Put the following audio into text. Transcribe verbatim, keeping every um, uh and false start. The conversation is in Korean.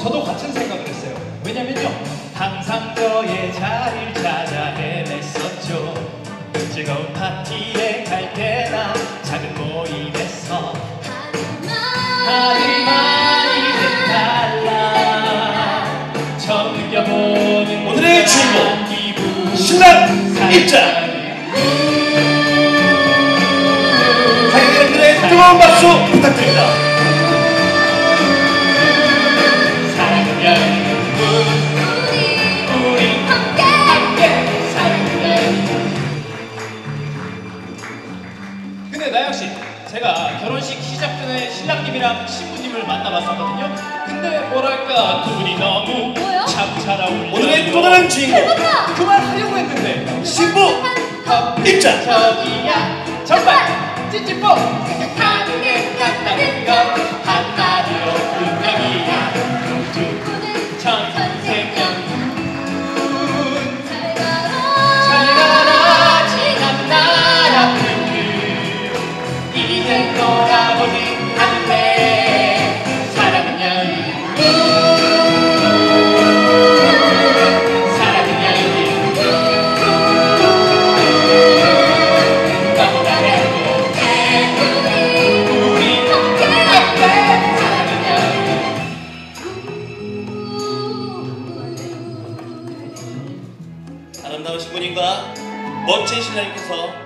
저도 같은 생각을 했어요. 왜냐면요, 항상 저의 자리를 찾아 헤맸었죠. 즐거운 파티에 갈 때나 작은 모임에서. 하지만 이젠 달라. 처음 느껴보는 오늘의 주인공 신랑 입장. 관객들의 뜨거운 박수 부탁드립니다. 사랑은 우리 함께 함께 사랑은. 근데 나영씨, 제가 결혼식 시작 전에 신랑님이랑 신부님을 만나봤었거든요. 근데 뭐랄까 두 분이 너무 뭐요? 참 잘 어울려요. 오늘의 또 다른 주인공 그 말 하려고 했는데 신부 입장. 저기야 정말 찌찌뽕 생각하는 게 같다는 건 한마디로 분명이야. 두 천생연 잘 가라 지난 날 아픈 그 이제 돌아보지 않을래. 사랑은 여유 사랑은 여유 너무나 행복해 우리 함께 사랑은 여유. 아름다운 신부님과 멋진 신랑님께서